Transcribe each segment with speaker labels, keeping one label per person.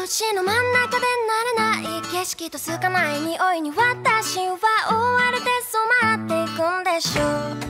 Speaker 1: 路地の真ん中で慣れない景色と透かない匂いに私は追われて染まっていくんでしょう。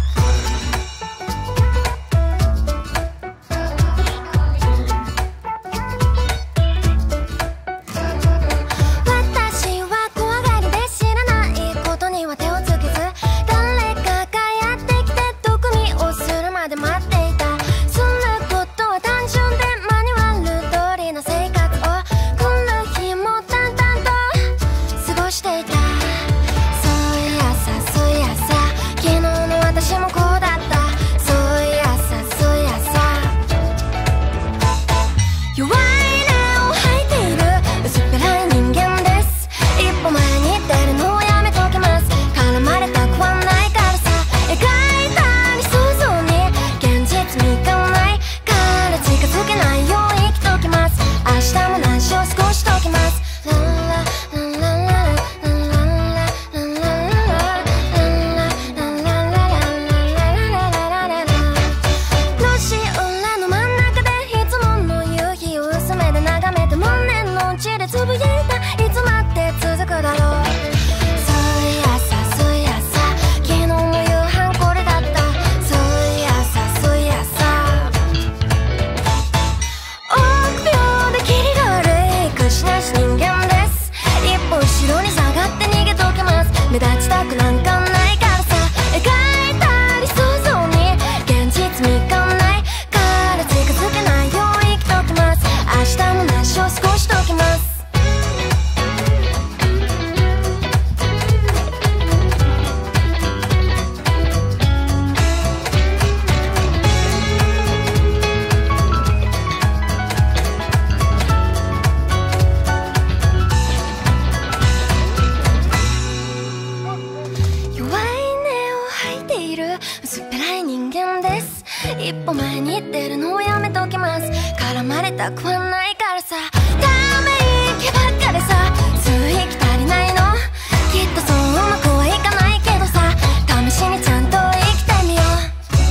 Speaker 1: 一歩前に出るのをやめときます。絡まれたくはないからさ、ため息ばっかでさ、数息足りないの。きっとそううまくはいかないけどさ、試しにちゃんと生きてみよう。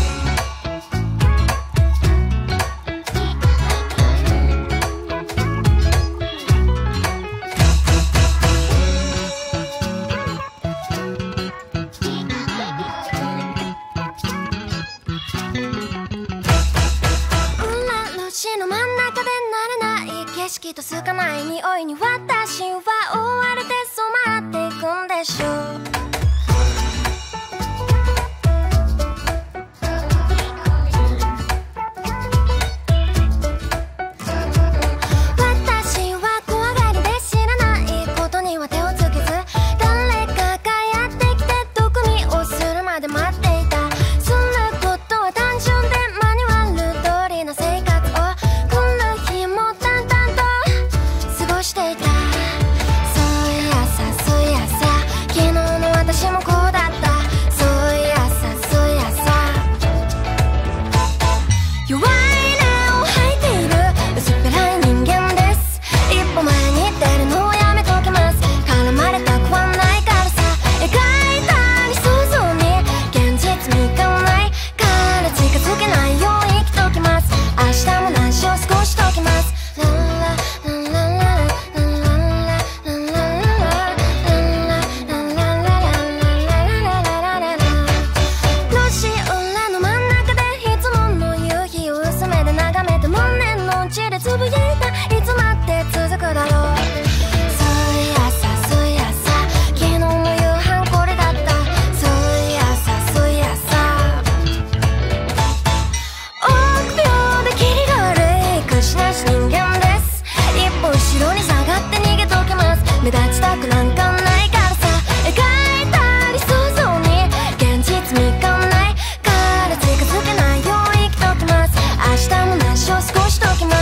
Speaker 1: の真ん中で慣れない景色と透かない匂いに私は追われて染まっていくんでしょう。私は怖がりで知らないことには手をつけず、誰かがやってきて毒味をするまで待っていた。そんなことは単純でマニュアル通りの生活していた。そういやさそういやさ、昨日の私もこうだった。そういやさそういやさ、弱い根を吐いている薄っぺらい人間です。一歩前に出るのをやめときます。絡まれたくはないからさ、描いた理想像に現実味がないから近づけないよう生きときます。明日も何しを過ごしときます。つぶやいたいつまで続くだろう。そういやさそういやさ、昨日の夕飯これだった。そういやさそういやさ、臆病でキリが悪い口なし人間です。一歩後ろに下がって逃げときます。目立ちたくなんかないからさ、描いた理想像に現実味がないから近づけないよう生きときます。明日も何しを過ごしときます。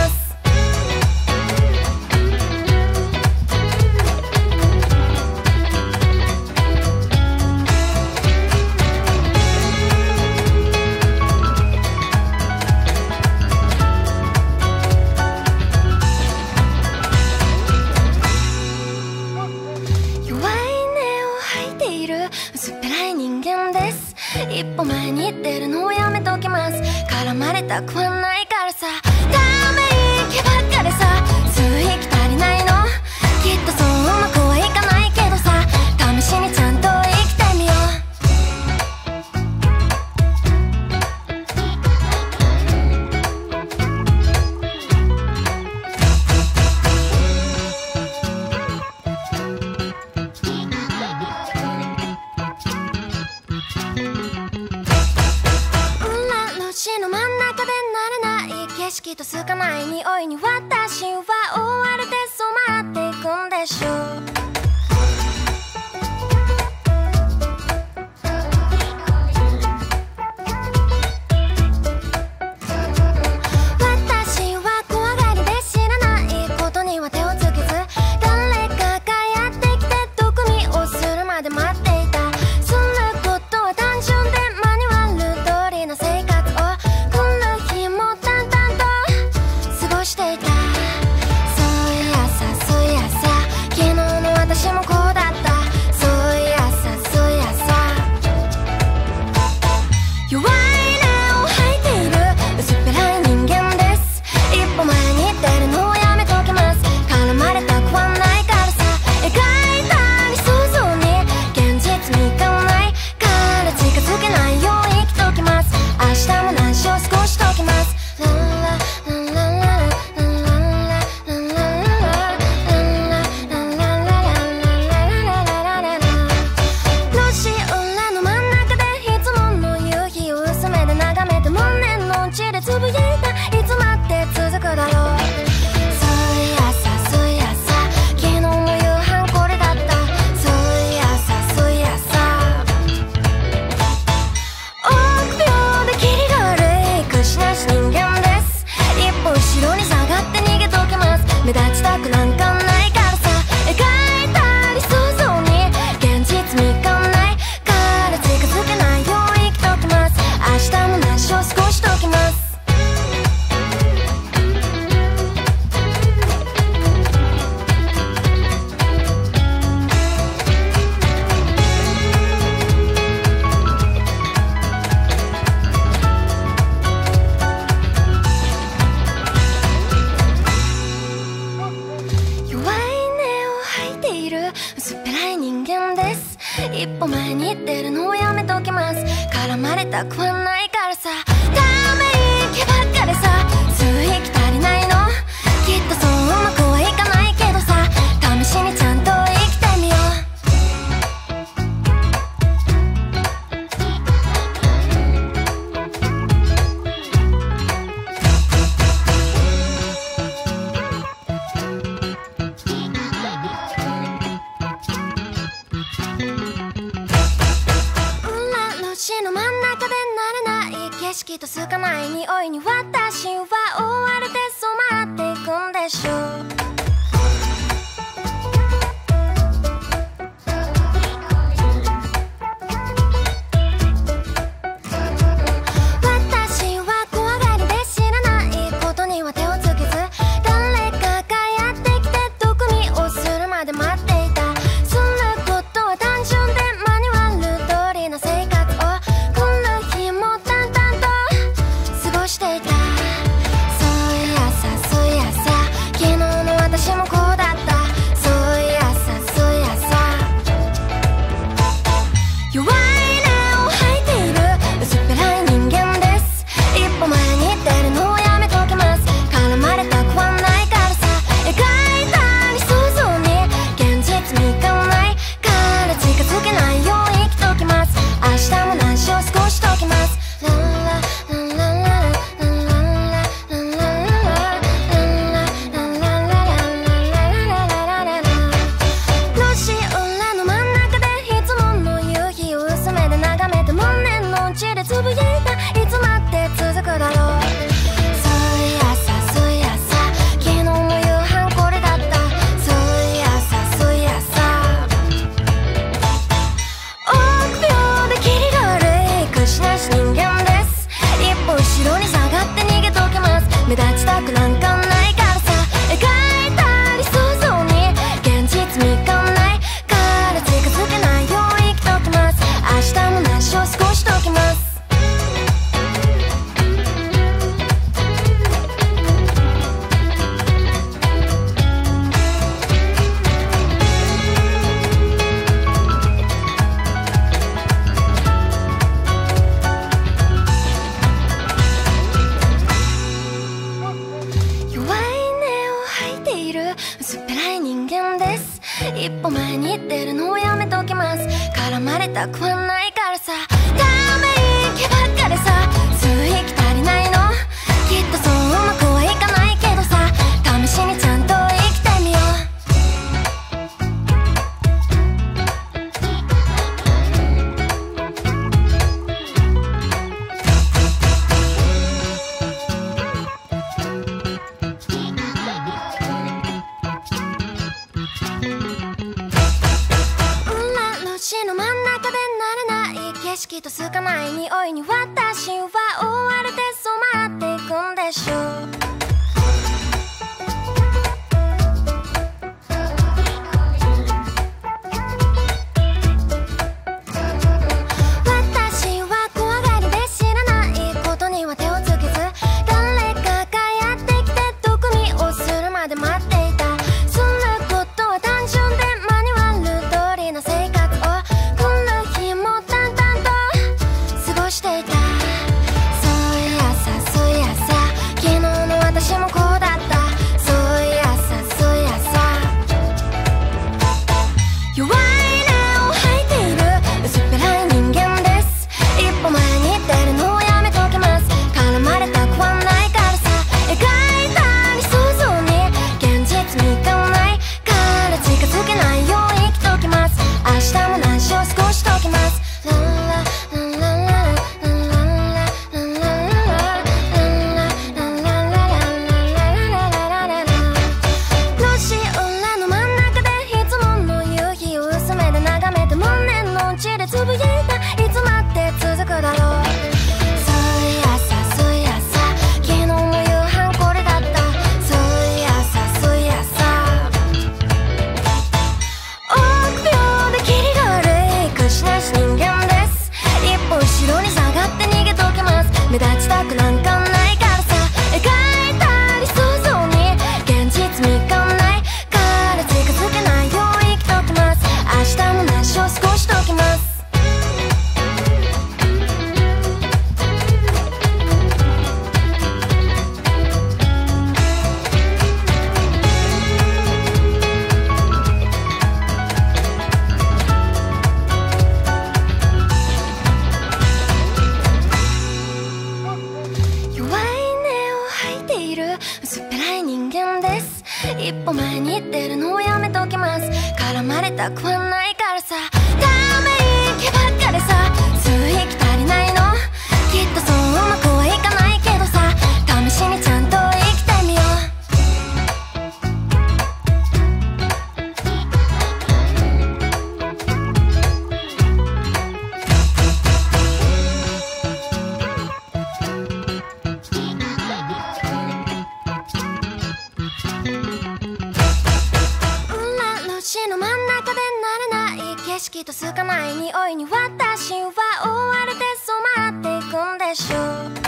Speaker 1: 薄っぺらい人間です。一歩前に出るのをやめときます。絡まれたくはないからさ、ため息ばっかでさ、数息足かない匂いに私は追われて染まっていくんでしょう。私は怖がりで知らないことには手をつけず、誰かがやってきて毒味をするまで待っていた。そんなことは単純でマニュアル通りの生活をこんな日も淡々と過ごしていた。そういやさそういやさ、昨日の私もこうだった。そういやさそういやさ、弱い根を吐いている薄っぺらい人間です。一歩前に出るのをやめときます。絡まれたくはないからさ、描いた理想像に現実味がないから近づけないよう生きときます。明日も何しを過ごしときます。ランラランランラランランラランランラランランラララララララララララ、路地裏の真ん中でいつもの夕日を薄めで眺めて胸の内でつぶやいた。いつまで続くだろう。そういやさそういやさ、昨日の夕飯これだった。そういやさそういやさ、臆病でキリが悪い屈しなし人間です。一歩後ろに下がって逃げときます。目立ちたくなんかないからさ、描いた理想像に現実味がないから近づけないよう生きときます。明日も何しを過ごしときます。弱い根を吐いている薄っぺらい人間です。一歩前に出るのをやめときます。絡まれたくはないからさ、ため息ばっかでさ、数息足りないの。きっとそううまくはいかないけどさ、試しにちゃんと生きてみよう。路地の真ん中で慣れない景色と透かない匂いに私は追われて染まっていくんでしょう。私は怖がりで知らないことには手をつけず、誰かがやってきて毒味をするまで待っていた。そんなことは単純でマニュアル通りの生活をこんな日も淡々と過ごしていた。そういやさそういやさ、昨日の私もこうだった。そういやさそういやさ、弱い根を吐いている薄っぺらい人間です。一歩前に出るのをやめときます。絡まれたくはないからさ、描いた理想像に現実味がないから近づけないよう生きときます。明日も何しを過ごしときます。ランラランランララランランラランランララランランララララララララ、路地裏の真ん中でいつもの夕日を薄めで眺めて胸の内でつぶやいた。いつまで続くだろう。そういやさそういやさ、昨日の夕飯これだった。そういやさそういやさ、臆病でキリが悪い屈しなし人間です。一歩後ろに下がって逃げときます。目立ちたくなんかないからさ、描いた理想像に現実味がないから近づけないよう生きときます。明日も何しを過ごしときます。弱い根を吐いている薄っぺらい人間です。一歩前に出るのをやめときます。絡まれたくはないからさ、ため息ばっかでさ、数息足りないの。きっとそううまくはいかないとつかない匂いに私は追われて染まっていくんでしょう。私は怖がりで知らないことには手をつけず、誰かがやってきて毒味をするまで待っていた。そんなことは単純でマニュアル通りの生活をこんな日も淡々と過ごしていた。そういやさそういやさ、昨日の私もこうだった。そういやさそういやさ、弱い根を吐いている薄っぺらい人間です。一歩前に出るのをやめときます。絡まれたくはないからさ、描いた理想像に現実味がないから近づけないよう生きときます。明日も何しを過ごしときます。ランラランランラランランラランランララランランララランラララララララ路地裏の真ん中でいつもの夕日を薄めで眺めて胸の内でつぶやいた。いつまで続くだろう。そういやさそういやさ、昨日の夕飯これだった。そういやさそういやさ、臆病でキリが悪い口なし人間です。一歩後ろに下がって逃げときます。目立ちたくなんかないからさ、描いた理想像に現実味がないから近づけないよう生きときます。明日も何しを過ごしときます。弱い根を吐いている薄っぺらい人間です。一歩前に出るのをやめときます。絡まれたくはないからさ、ため息ばっかでさ、数息足りないの。きっとそううまくはいかないけどさ、試しにちゃんと生きてみよう。路地の真ん中で慣れない景色とつかない匂いに私は追われて染まっていくんでしょう。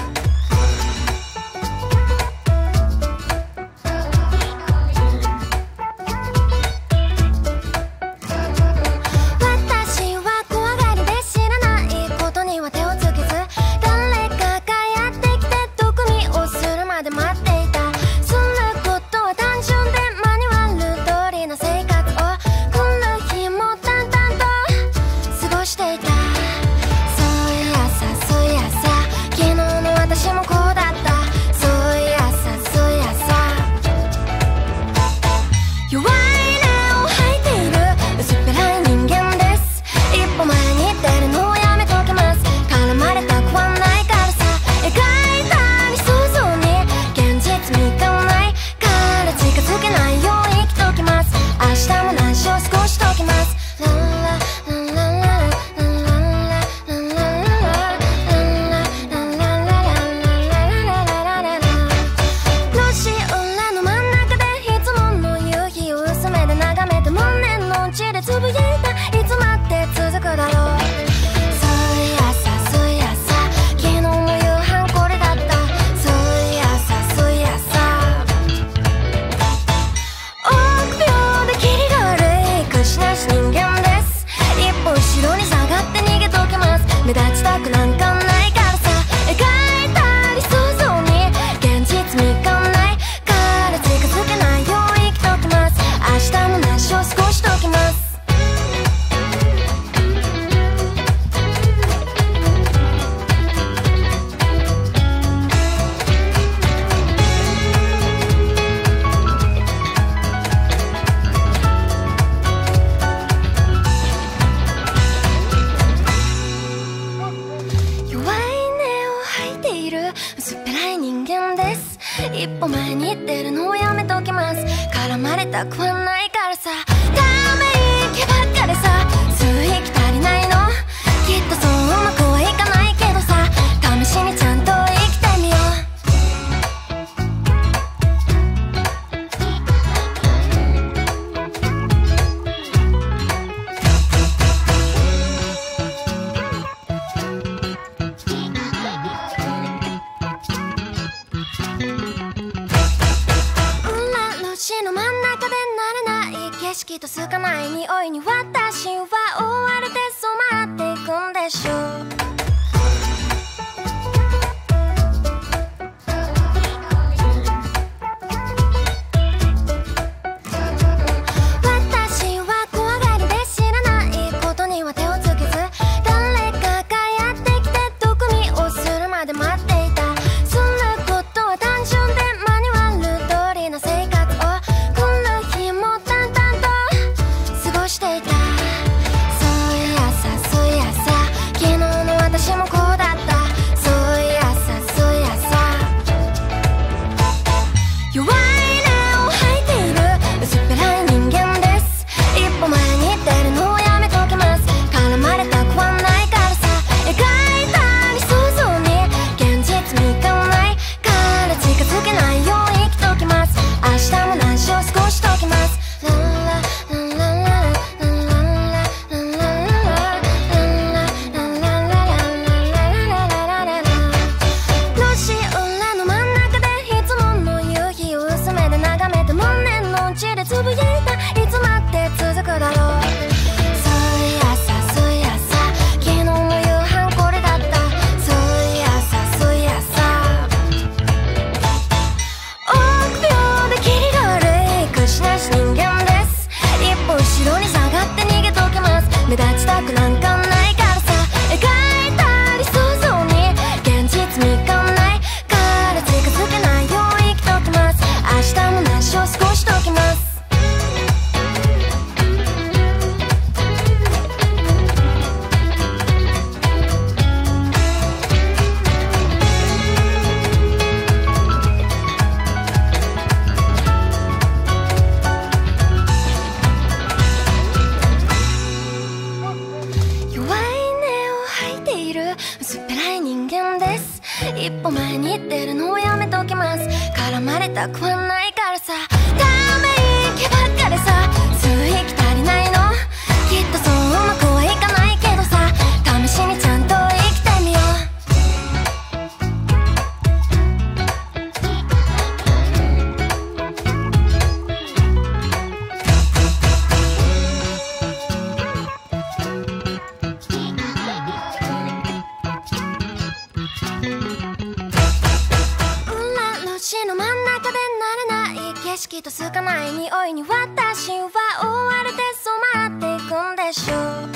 Speaker 1: 私は怖がりで知らないことには手をつけず、誰かがやってきて毒味をするまで待っていた。そんなことは単純でマニュアル通りの生活をこんな日も淡々と過ごしていた。そういやさそういやさ、昨日の私もこうだった。そういやさそういやさ、弱い根を吐いている薄っぺらい人間です。一歩前に出るのをやめときます。絡まれたくはないからさ、描いた理想像に現実味がないから近づけないよう生きときます。明日も何しを過ごしときます。ランラランランラランランラランランラランランララララララ路地裏の真ん中でいつもの夕日を薄めで眺めて胸の内でつぶやいた。いつまで続くだろう。そういやさそういやさ、昨日の夕飯これだった。そういやさそういやさ、臆病でキリが悪い口なし人間です。一歩後ろに下がって逃げときます。目立ちたくなんかないからさ、描いた理想像に現実味がないから近づけないよう生きときます。明日も何しを過ごしときます。弱い根を吐いている薄っぺらい人間です。一歩前に出るのをやめときます。絡まれたくはないからさ、ため息ばっかでさ、数息足りないの。きっとそううまくはい路の真ん中で慣れない景色とつかない匂いに私は追われて染まっていくんでしょう。私は怖がりで知らないことには手をつけず、誰かがやってきて毒味をするまで待っていた。そんなことは単純でマニュアル通りの生活をこの日も淡々と過ごしていた。そういやさそういやさ、昨日の私もこうだった。そういやさそういやさ、弱い根を吐いている薄っぺらい人間です。一歩前に出るのをやめときます。絡まれたくはないからさ、描いた理想像に現実味がないから近づけないよう生きときます。明日も何しを少しときます。ランラランランラランランラランランラランランラララララララララララ。路地裏の真ん中でいつもの夕日を薄めで眺めて胸の内でつぶやいた。いつまで続くだろう。そういやさそういやさ、昨日の夕飯これだった。そういやさそういやさ、臆病でキリが悪い口なし人間です。一歩後ろに下がって逃げときます。目立ちたくなんかないからさ、描いた理想像に現実味がないから近づけないよう生きときます。明日も何しを少しときます。弱い根を吐いている薄っぺらい人間です。一歩前に出るのをやめときます。絡まれたくはないからさ、ため息ばっかでさ、数息足りないの。きっとそううまくはいかないけどさ、試しにちゃんと生きてみよう。路地の真ん中で慣れない景色とつかない匂いに私は追われて染まっていくんでしょう。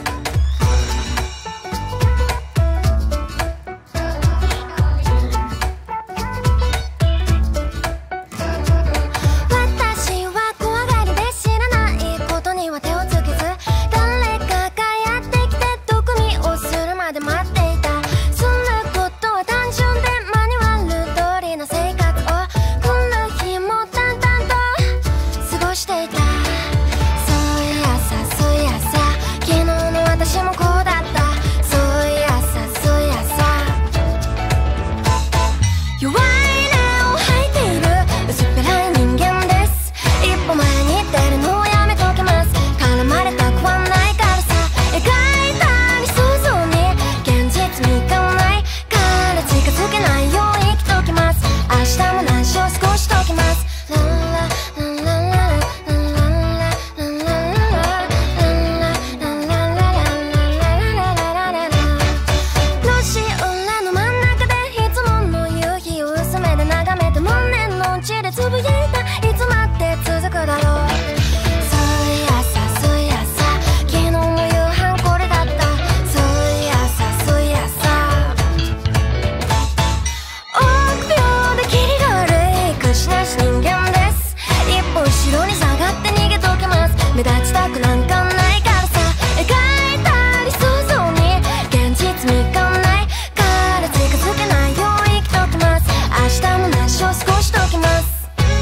Speaker 1: 私は怖がりで知らないことには手をつけず、誰かがやってきて毒味をするまで待っていた。そんなことは単純でマニュアル通りの生活をこの日も淡々と過ごしていた。そういやさそういやさ、昨日の私もこうだった。そういやさそういやさ、弱い根を吐いている薄っぺらい人間です。一歩前に出るのをやめときます。絡まれたくはないからさ、描いた理想像に現実味がないから近づけないよう生きときます。明日も何しを少しときます。ランラランランラランランラランランラランラララララララ。路地裏の真ん中でいつもの夕日を薄めで眺めて胸の内でつぶやいた。いつまで続くだろう。そういやさそういやさ、昨日の夕飯これだった。そういやさそういやさ、臆病でキリが悪い口なし人間です。一歩後ろに下がって逃げときます。目立ちたくなんかないからさ、描いた理想像に現実味がないから近づけないよう生きときます。明日も何しを少しときます。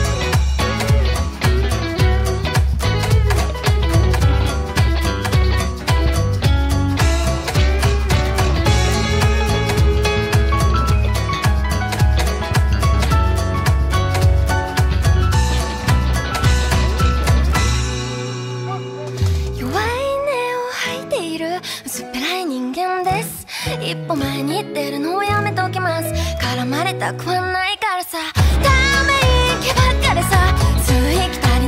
Speaker 1: 弱い根を吐いている薄っぺらい人間です。一歩前に出るのをやめときます。絡まれたくはないからさ、ため息ばっかでさ、数息足り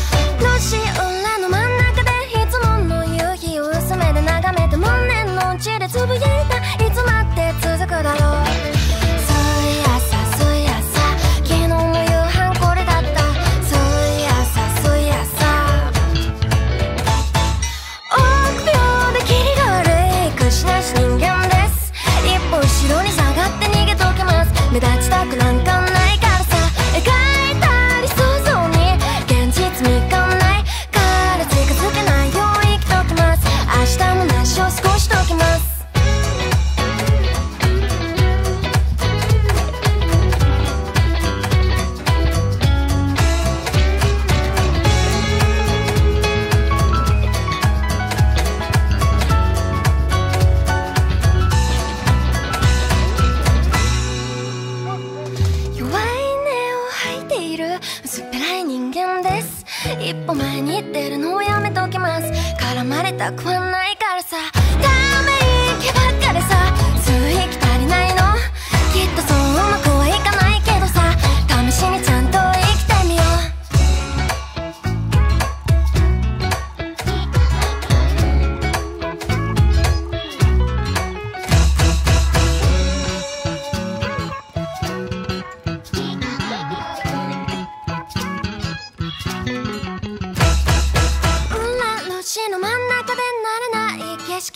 Speaker 1: 路地裏の真ん中でいつもの夕日を薄めで眺めて胸の内でつぶやいたいつまで続くだろう。そういやさそういやさ昨日の夕飯これだった。そういやさそういやさ臆病でキリが悪い口なし人間です。一歩後ろに下がって逃げときます。目立ちたくなんかないからさ。描いた理想像に現実見かないから近づけないよう生きときます。明日もなしを少しときます。弱い根を吐いている薄っぺらい人間です。一歩前に出るのをやめときます。絡まれたくはないからさ。ため息ばっかでさ吸う息足りないのきっとそううまくはい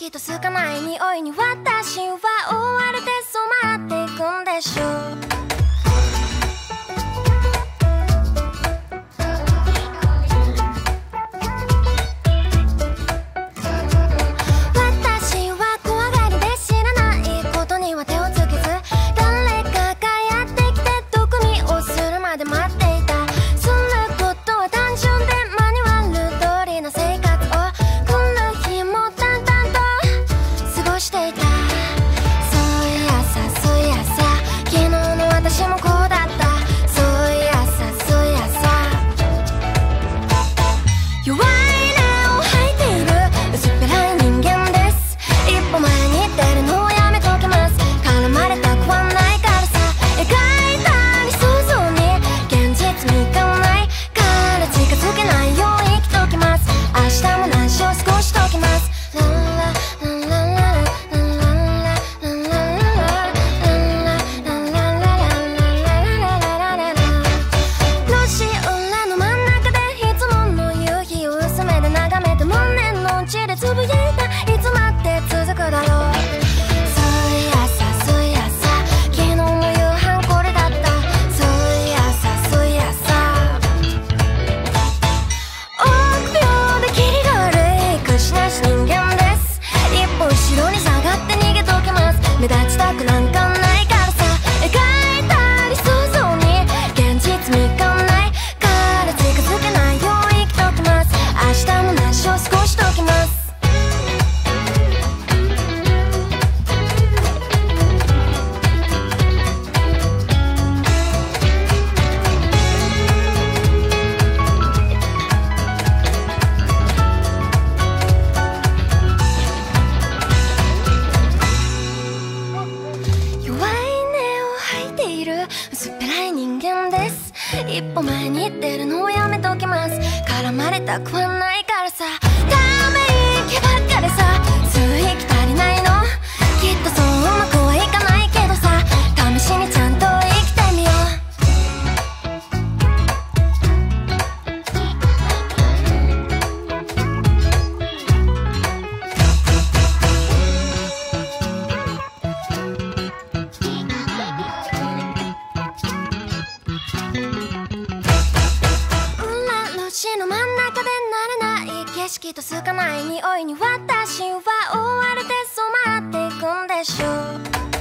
Speaker 1: 色と透かない匂いに私は追われて染まっていくんでしょう。私は怖がりで知らないことには手をつけず、誰かがやってきて毒味をするまで待っていた。そんなことは単純でマニュアル通りの生活をこの日も淡々と過ごしていた。そういやさそういやさ、昨日の私もこうだった。そういやさそういやさ、弱い根を吐いている薄っぺらい人間です。一歩前に出るのをやめときます。絡まれたくはないからさ、描いた理想像に現実味がないから近づけないよう生きときます。明日も何しを過ごしときます。ランラランランラランランラランランラランランラララララララララララ。路地裏の真ん中でいつもの夕日を薄めで眺めて胸の内でつぶやいた。いつまで続くだろう。そういやさそういやさ、昨日の夕飯これだった。そういやさそういやさ、臆病でキリが悪い口なし人間です。一歩後ろに下がって逃げときます。目立ちたくなんかないからさ、描いた理想像に現実味がないから近づけないよう生きときます。明日も何しを過ごしときます。弱い根を吐いている薄っぺらい人間です。一歩前に出るのをやめときます。絡まれたくはないからさ、ため息ばっかでさ、数息足りないの。きっとそううまくはいかないけどさ、試しにちゃんと生きてみよう。路地の真ん中で慣れない景色と透かない匂いに私は追われて染まっていくんでしょう。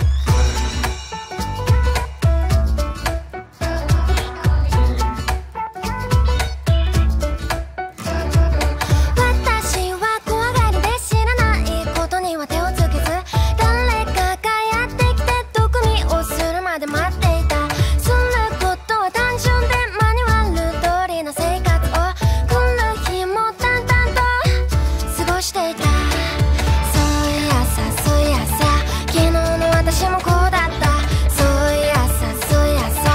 Speaker 1: 私は怖がりで知らないことには手をつけず、誰かがやってきて毒味をするまで待っていた。そんなことは単純でマニュアル通りの生活をこの日も淡々と過ごしていた。そういやさそういやさ、昨日の私もこうだった。そういやさそういやさ、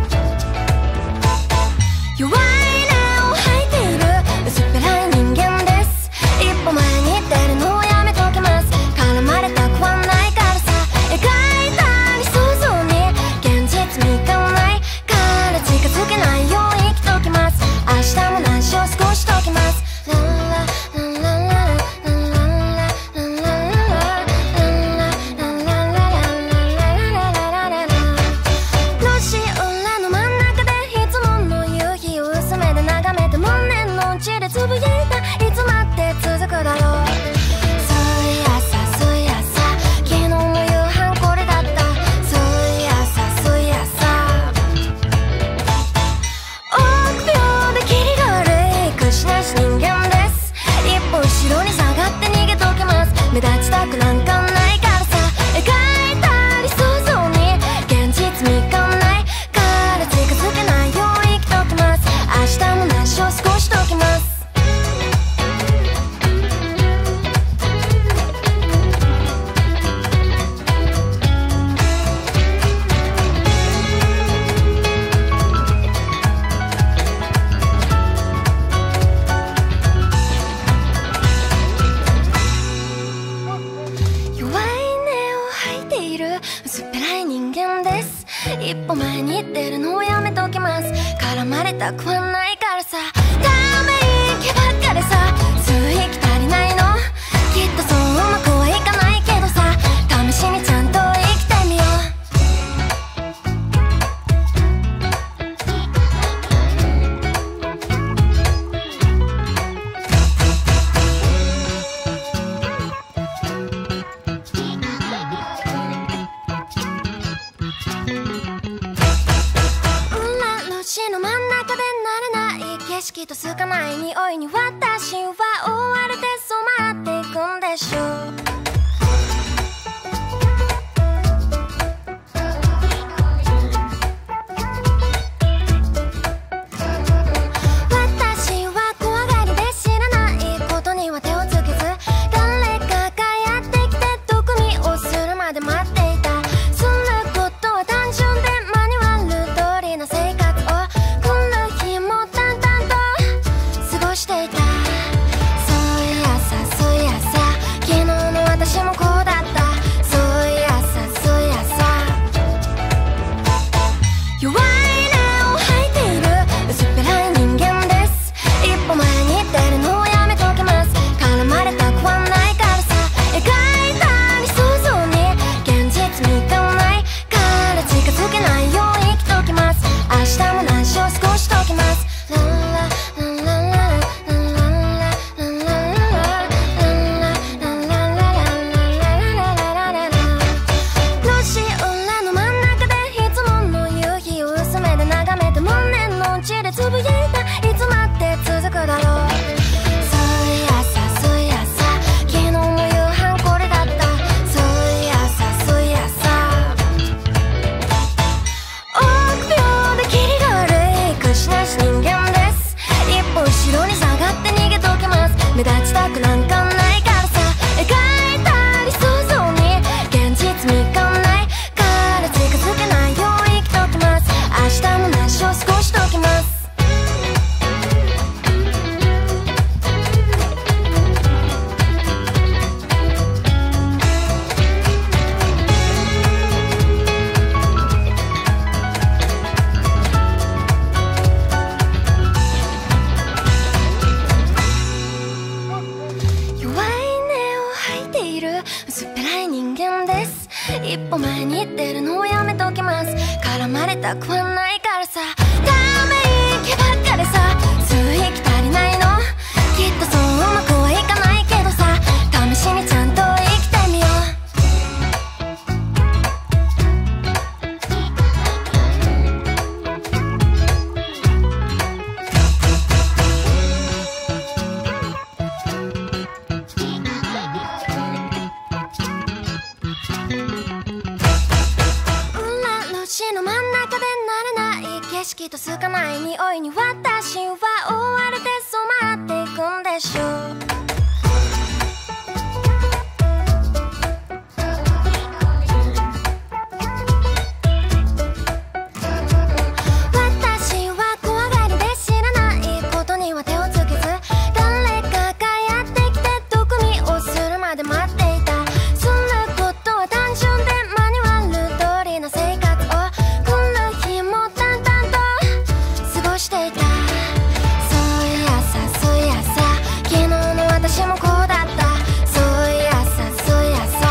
Speaker 1: 弱い根を吐いている薄っぺらい人間です。一歩前に出るのをやめときます。絡まれたくはないからさ、描いた理想像に現実味がないから近づけないよう生きときます。明日も何しを過ごしときます。ランラランランラランランラランランララランランララララララララララ。路地裏の真ん中でいつもの夕日を薄めで眺めて胸の内でつぶやいた。いつまで続くだろう。そういやさそういやさ、昨日の夕飯これだった。そういやさそういやさ、臆病でキリが悪い口なし人間です。一歩後ろに下がって逃げときます。目立ちたくなんかないからさ、描いた理想像に現実味がないから近づけないよう生きときます。明日も何しを過ごしときます。 で慣れない景色と透かない匂いに私は追われて染まっていくんでしょう。目立ちたくなんかないからさ、描いた理想像に現実味がないから近づけないよう生きときます。明日も内緒少しときます。一歩前に出るのをやめときます。絡まれたくはないからさ、ため息ばっかでさ、数息足りないの。きっとそううまくはいかないけどさ、試しにちゃんと生きてみよう。街の真ん中で慣れない景色と透かない匂いに私は追われて染まっていくんでしょう。私は怖がりで知らないことには手をつけず、誰かがやってきて毒味をするまで待っていた。そんなことは単純でマニュアル通りの生活していた。そういやさそういやさ、昨日の私もこうだった。そういやさそういやさ、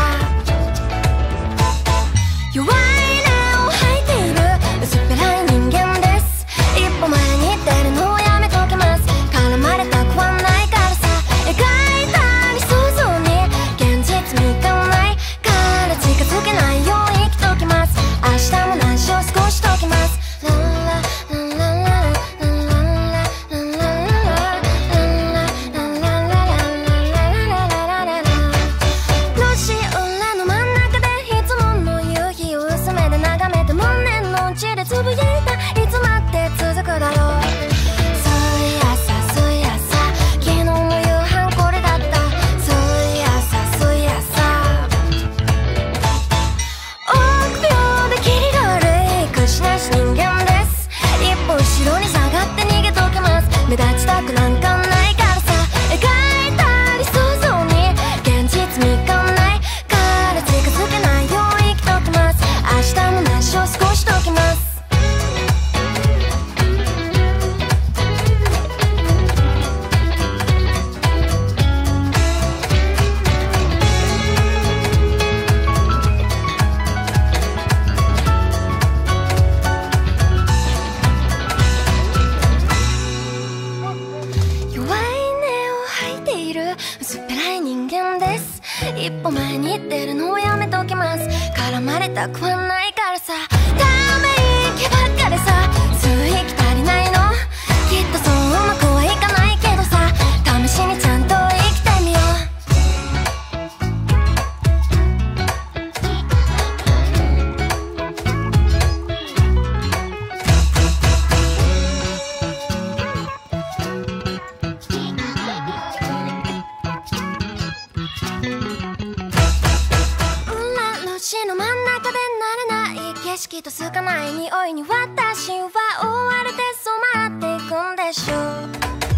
Speaker 1: 弱い根を吐いている薄っぺらい人間です。一歩前に出るのをやめときます。絡まれたくはないからさ、描いた理想像に現実味がないから近づけないよう生きときます。明日も内緒少しときます。つぶやいたいつまで続くだろう。そういやさそういやさ、昨日の夕飯これだった。そういやさそういやさ、臆病でキリが悪い屈しなし人間です。一歩後ろに下がって逃げときます。目立ちたくなんかないからさ、描いた理想像に現実味がないから近づけないよう生きときます。明日も内緒少しときます。薄っぺらい人間です。一歩前に出るのをやめときます。絡まれたくはないからさ、ため息ばっかでさ、数息足りないの。 色と少ない匂いに私は追われて染まっていくんでしょう。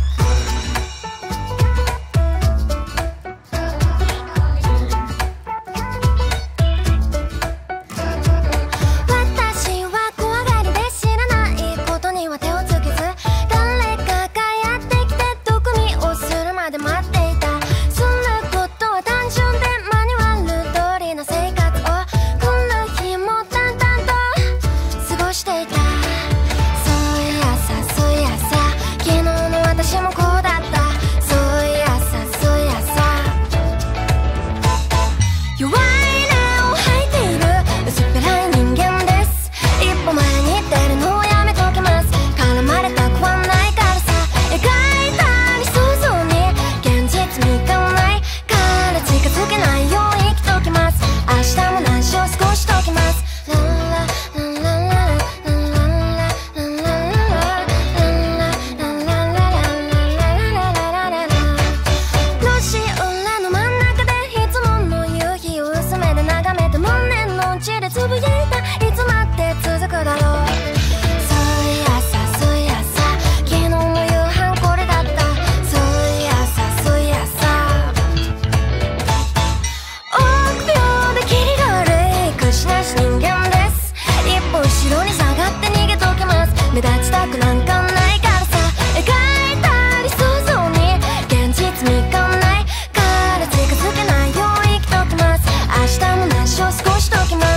Speaker 1: 私は怖がりで知らないことには手をつけず、誰かがやってきて毒味をするまで待っていた。そんなことは単純でマニュアル通りの生活をこの日も淡々と過ごしていた。そういやさそういやさ、昨日の私もこうだった。そういやさそういやさ、弱い根を吐いている薄っぺらい人間です。一歩前に出るのをやめときます。絡まれたくはないからさ、描いた理想像に現実味がないから近づけないよう生きときます。明日も何しを過ごしときます。ランラランランラランランラランランラララン路地裏の真ん中でいつもの夕日を薄めで眺めて胸の内でつぶやいた。いつまで続くだろう。そういやさそういやさ、昨日の夕飯これだった。そういやさそういやさ、臆病でキリが悪い口なし人間です。一歩後ろに下がって逃げときます。目立ちたくなんかないからさ、描いた理想像に現実味がないから近づけないよう生きときます。明日も何しを過ごしときます。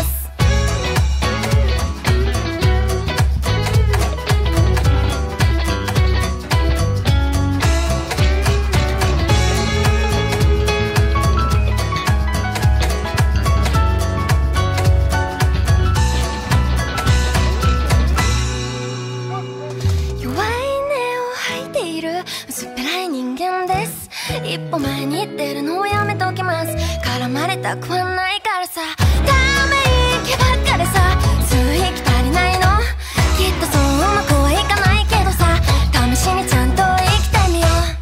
Speaker 1: 弱い根を吐いている薄っぺらい人間です。一歩前に出るのをやめときます。絡まれたくはないからさ、ため息ばっかでさ、数息足りないの。きっとそううまくはいかないけどさ、試しにちゃんと生きてみよう。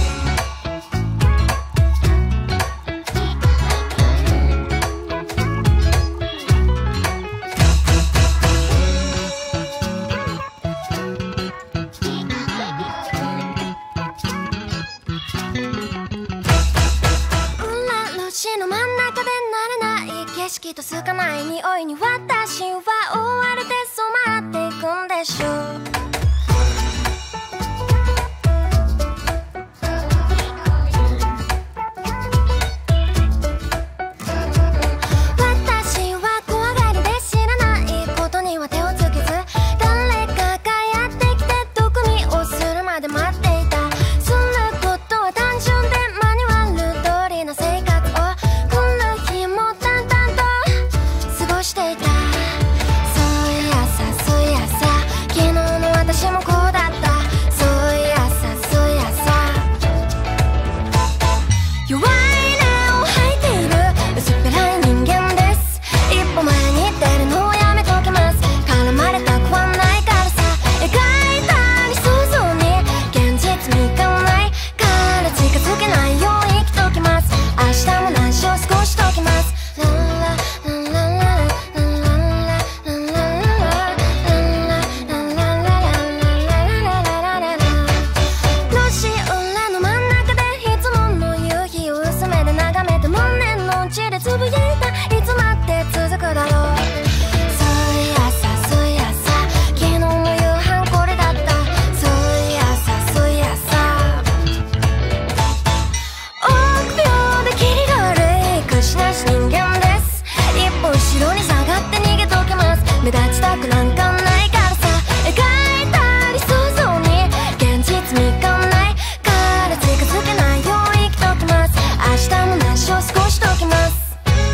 Speaker 1: 裏路地の真ん中で慣れない景色と少ない匂いに私は追われて染まっていくんでしょう。私は怖がりで知らないことには手をつけず、誰かがやってきて毒味をするまで待っていた。そんなことは単純でマニュアル通りの生活をこの日も淡々と過ごしていた。そういやさそういやさ、昨日の私もこうだった。そういやさそういやさ、弱い根を吐いている薄っぺらい人間です。一歩前に出るのをやめときます。絡まれたくはないからさ、描いた理想像に現実味がないから近づけないよう生きときます。明日も何しを過ごしときます。ランラランランラランランラランランラランランララララン路地裏の真ん中でいつもの夕日を薄めで眺めて胸の内でつぶやいた。いつまで続くだろう。そういやさそういやさ、昨日の夕飯これだった。そういやさそういやさ、臆病でキリが悪い口なし人間です。一歩後ろに下がって逃げときます。目立ちたくなんかないからさ、描いた理想像に現実味がないから近づけないよう生きときます。明日も何しを過ごしときます。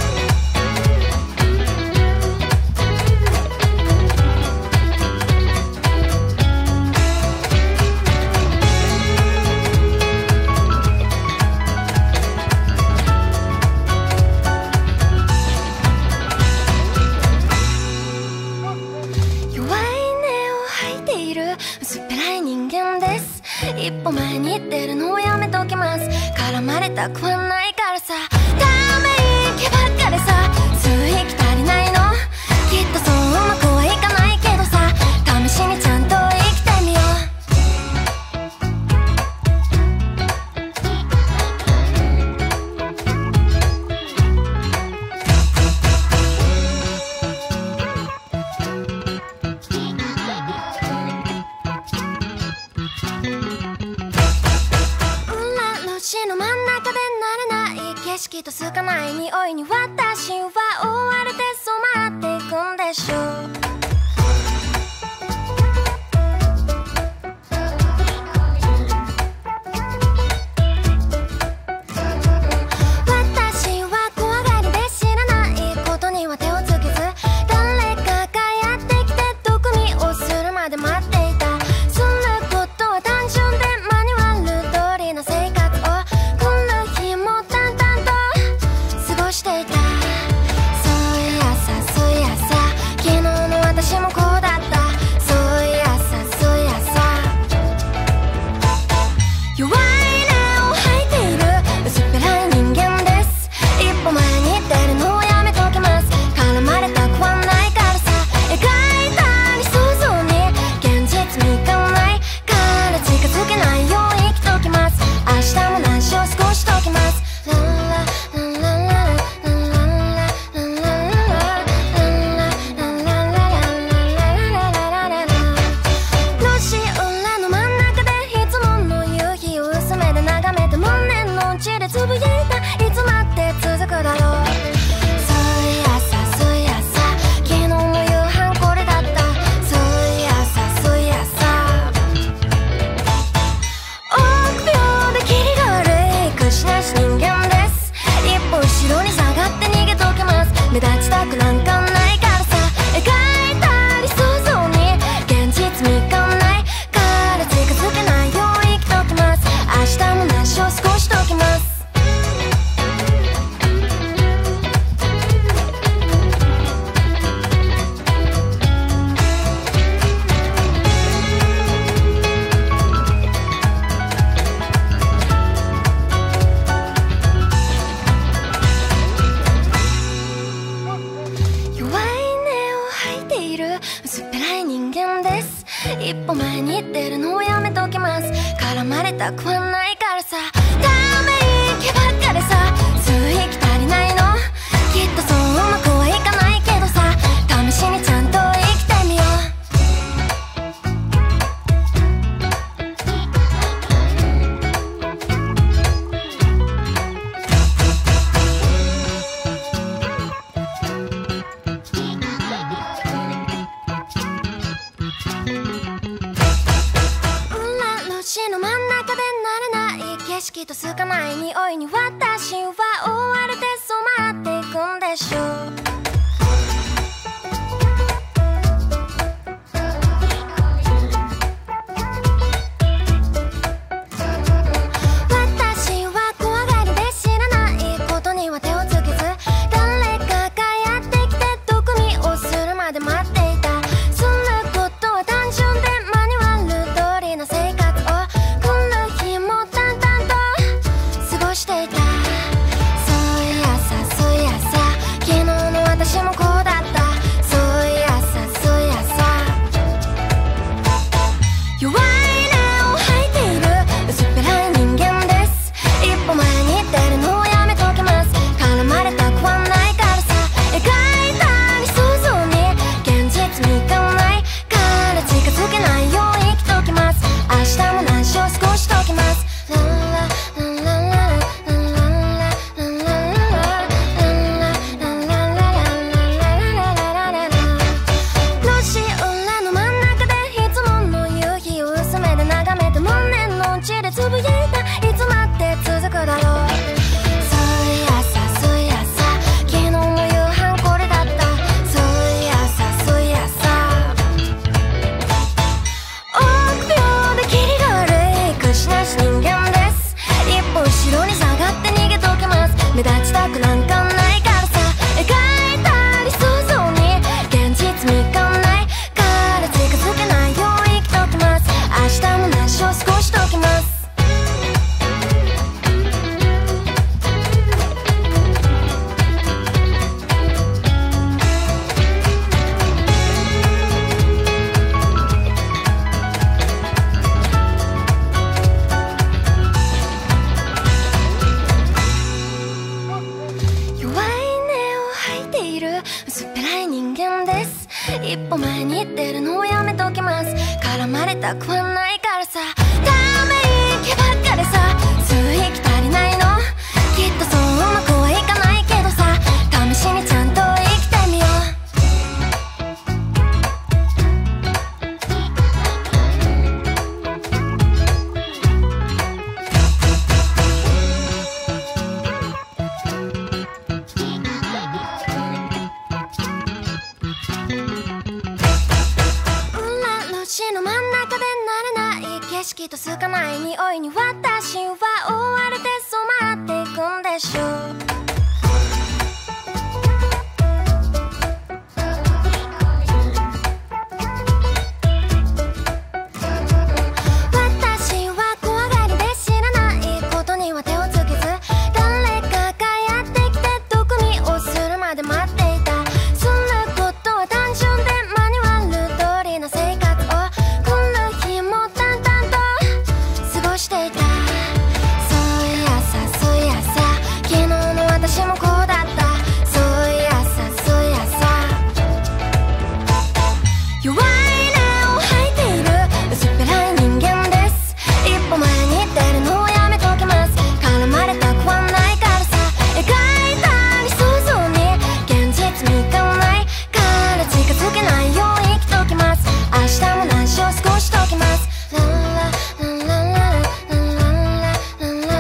Speaker 1: 弱い根を吐いている薄っぺらい人間です。一歩前に出るのをやめときます。絡まれたくはないからさ、ため息ばっかでさ、数息足りないの。きっとそううまくはい色とつかない匂いに私は追われて染まっていくんでしょう。私は怖がりで知らないことには手をつけず、誰かがやってきて毒味をするまで待っていた。そんなことは単純でマニュアル通りの生活をこの日も淡々と過ごしていた。そういやさそういやさ、昨日の私もこうだった。そういやさそういやさ、弱い根を吐いている薄っぺらい人間です。一歩前に出るのをやめときます。絡まれたくはないからさ、描いた理想像に現実味がないから近づけないよう生きときます。明日も何しを過ごしときます。ランラランランラランランラランランララランランララランラララララララ路地裏の真ん中でいつもの夕日を薄めで眺めて胸の内でつぶやいた。いつまで続くだろう。そういやさそういやさ、昨日の夕飯これだった。そういやさそういやさ、臆病でキリが悪い口なし人間です。一歩後ろに下がって逃げときます。目立ちたくなんかないからさ、描いた理想像に現実味がないから近づけないよう生きときます。明日も何しを過ごしときます。弱い根を吐いている薄っぺらい人間です。一歩前に出るのをやめときます。絡まれたくはないからさ、ため息ばっかでさ、数息足りないの。きっとそううまくはいかないけどさ、試しにちゃんと生きてみよう。路地の真ん中で慣れない景色とつかない匂いに私は追われて染まっていくんでしょう。私は怖がりで知らないことには手をつけず、誰かがやってきて毒味をするまで待っていた。そんなことは単純でマニュアル通りの生活をこの日も淡々と過ごしていた。そういやさそういやさ、昨日の私もこうだった。そういやさそういやさ、弱い根を吐いている薄っぺらい人間です。一歩前に出るのをやめときます。絡まれたくはないからさ、描いた理想像に現実味がないから近づけないよう生きときます。明日も何しを過ごしときます。ランラランランラランランラランランララランランラララララララララ路地裏の真ん中でいつもの夕日を薄めで眺めて胸の内でつぶやいた。いつまで続くだろう。そういやさそういやさ、昨日の夕飯これだった。そういやさそういやさ、臆病でキリが悪い口なし人間です。一歩後ろに下がって逃げときます。目立ちたくなんかないからさ、描いた理想像に現実味がないから近づけないよう生きときます。明日も何しを過ごしときます。弱い根を吐いている薄っぺらい人間です。一歩前に出るのをやめときます。絡まれたくはないからさ、ため息ばっかでさ、数息足りないの。きっとそううまくはいない匂いに私は追われて染まっていくんでしょう。私は怖がりで知らないことには手をつけず、誰かがやってきて毒味をするまで待っていた。そんなことは単純でマニュアル通りの生活をこの日も淡々と過ごしていた。そういやさそういやさ、昨日の私もこうだった。そういやさそういやさ、弱い根を吐いている薄っぺらい人間です。一歩前に出るのをやめときます。絡まれたくはないからさ、描いた理想像に現実味がないから近づけないよう生きときます。明日も難所を過ごしときます。ランラランランラランランラランランラ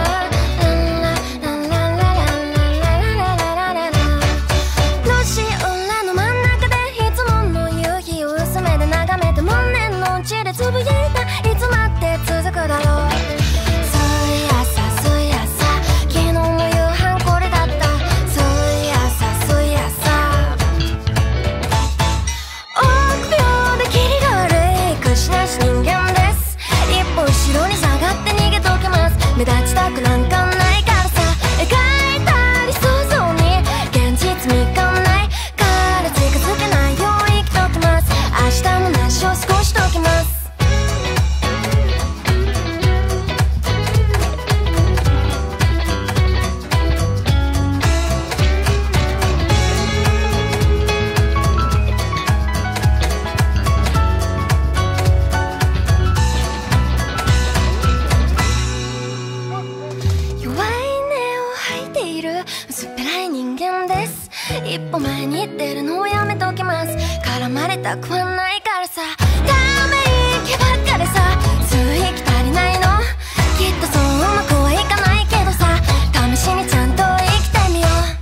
Speaker 1: ラランランララランララララララララ路地裏の真ん中でいつもの夕日を薄めで眺めて胸の内でつぶやいた。いつまで続くだろう。そういやさそういやさ、昨日の夕飯これだった。そういやさそういやさ、臆病でキリが悪い口なし人間です。一歩後ろに下がって逃げときます。目立ちたくなんかないからさ、描いた理想像に現実味がないから近づけないよう生きときます。明日も難所を過ごしときます。弱い根を吐いている薄っぺらい人間です。一歩前に出るのをやめときます。絡まれたくはないからさ、ため息ばっかでさ、数息足りないの。きっとそううまくはいかないけどさ、試しにちゃんと生きてみよう。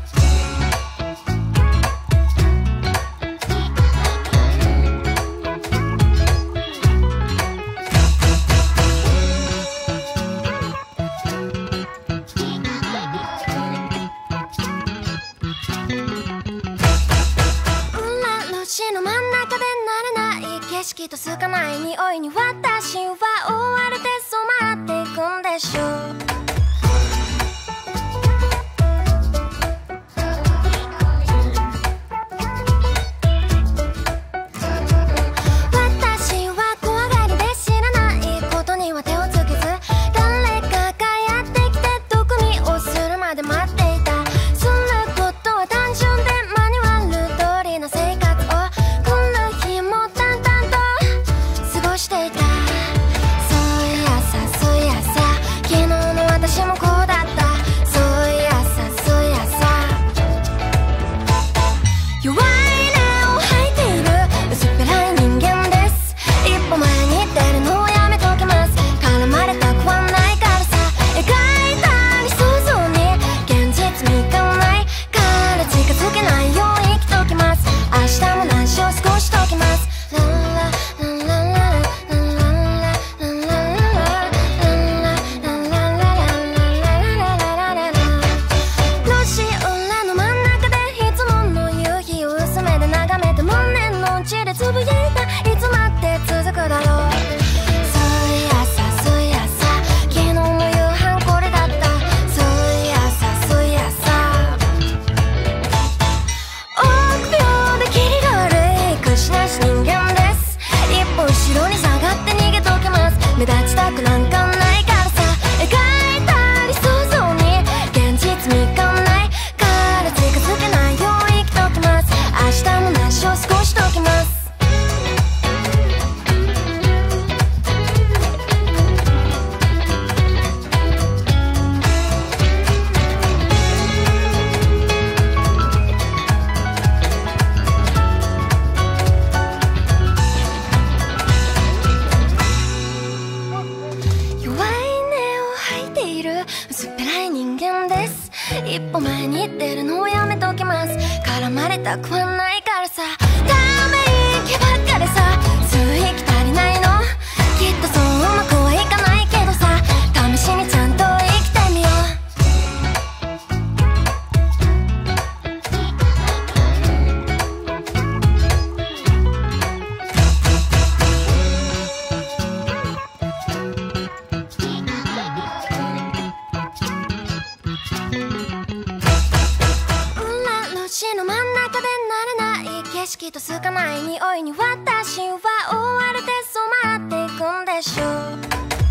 Speaker 1: 路地の真ん中で慣れない景色と透かない匂いに私は追われて染まっていくんでしょう。私は怖がりで知らないことには手をつけず、誰かがやってきて毒味をするまで待っていた。そんなことは単純でマニュアル通りの生活をこの日も淡々と過ごしていた。そういやさそういやさ、昨日の私もこうだった。そういやさそういやさ、弱い根を吐いている薄っぺらい人間です。一歩前に出るのをやめときます。絡まれたくはないからさ、描いた理想像に現実味がないから近づけないよう生きときます。明日も難所を過ごしときます。ランラランランラランランラランランララランランララララララ路地裏の真ん中でいつもの夕日を薄めで眺めて胸の内でつぶやいた。いつまで続くだろう。そういやさそういやさ、昨日の夕飯これだった。そういやさそういやさ、臆病でキリが悪い口なし人間です。一歩後ろに下がって逃げときます。目立ちたくなんかないからさ、描いた理想像に現実味がないから近づけないよう生きときます。明日も難所を過ごしときます。弱い根を吐いている薄っぺらい人間です。一歩前に出るのをやめときます。絡まれたくはないからさ、ため息ばっかでさ、数息足りないの。きっとそううまくはいかない色とつかない匂いに私は追われて染まっていくんでしょう。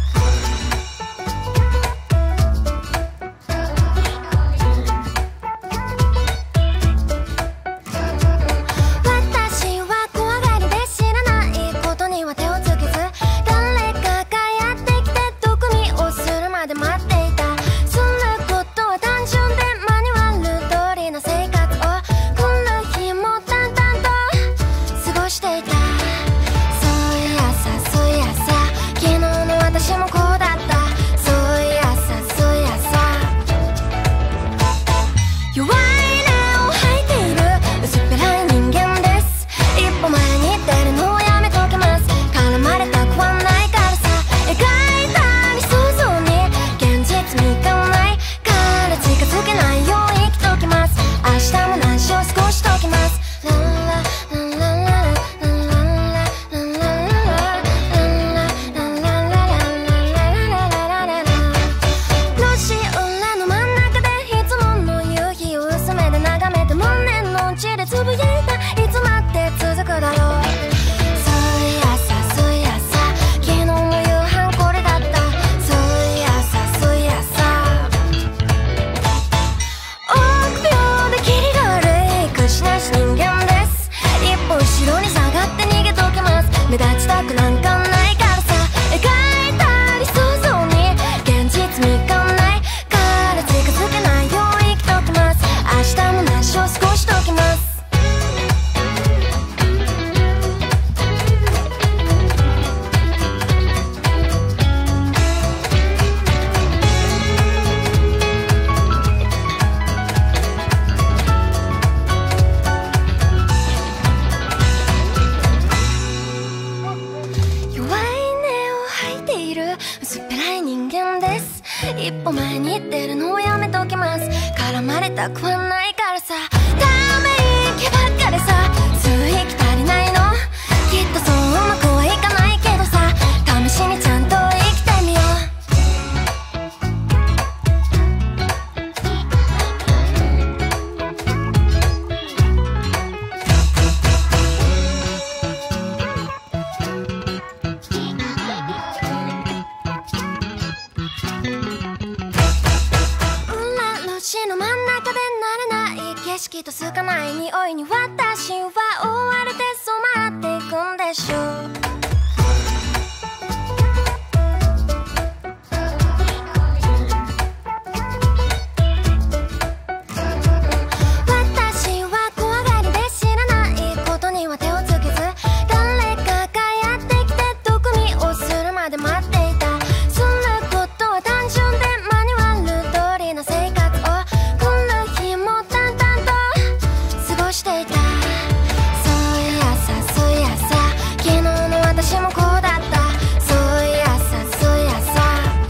Speaker 1: 私は怖がりで知らないことには手をつけず、誰かがやってきて毒味をするまで待っていた。そんなことは単純でマニュアル通りの生活をこの日も淡々と過ごしていた。そういやさそういやさ、昨日の私もこうだった。そういやさそういやさ、弱い根を吐いている薄っぺらい人間です。一歩前に出るのをやめときます。絡まれたくはないからさ、描いた理想像に現実味がないから近づけないよう生きときます。明日も何しを少しときます。ランラランランラランランラランランラランランラララララララララララ路地裏の真ん中でいつもの夕日を薄めで眺めて胸の内でつぶやいた。いつまで続くだろう。そういやさそういやさ、昨日の夕飯これだった。そういやさそういやさ、臆病でキリが悪い口なし人間です。一歩後ろに下がって逃げときます。目立ちたくなんかないからさ、描いた理想像に現実味がないから近づけないよう生きときます。明日も何しを少しときます。弱い根を吐いている薄っぺらい人間です。一歩前に出るのをやめときます。絡まれたくはないからさ、ため息ばっかでさ、数息足りないの。きっとそううまくはいかないけどさ、試しにちゃんと生きてみよう。路地の真ん中で慣れない景色とつかない匂いに私は追われて染まっていくんでしょう。私は怖がりで知らないことには手をつけず、誰かがやってきて毒味をするまで待っていた。そんなことは単純でマニュアル通りの生活をこの日も淡々と過ごしていた。そういやさそういやさ、昨日の私もこうだった。そういやさそういやさ、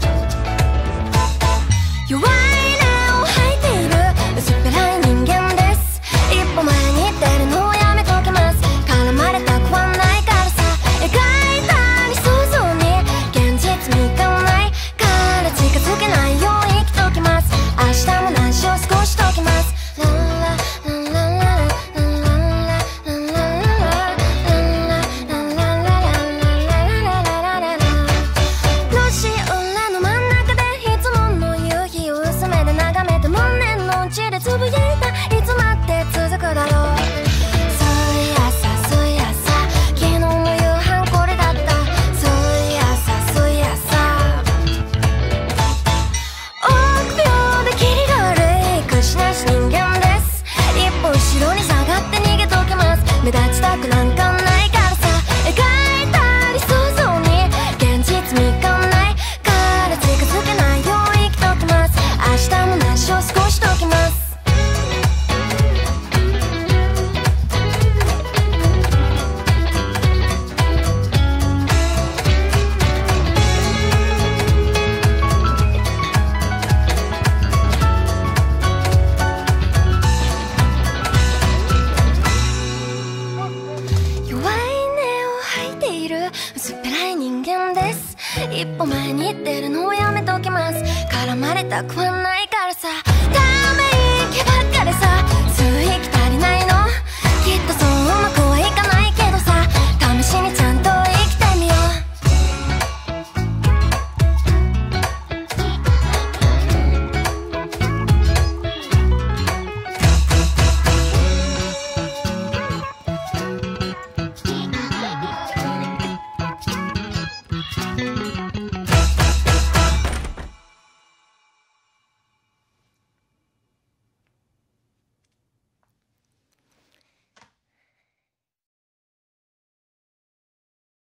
Speaker 1: 弱い根を吐いている薄っぺらい人間です。一歩前に出るのをやめときます。絡まれたくはないからさ、描いた理想像に現実味がないから近づけないよう生きときます。明日も何しを少しときます。ランラランランラランランラランランララランランラララララララララ路地裏の真ん中でいつもの夕日を薄めで眺めて胸の内でつぶやいた。いつまで続くだろう。そういやさそういやさ、昨日の夕飯これだった。そういやさそういやさ、臆病でキリが悪い口なし人間です。一歩後ろに下がって逃げときます。目立ちたくなんかないからさ、描いた理想像に現実味がないから近づけないよう生きときます。明日も何しを少しときます。弱い根を吐いている薄っぺらい人間です。一歩前に出るのをやめときます。絡まれたくはない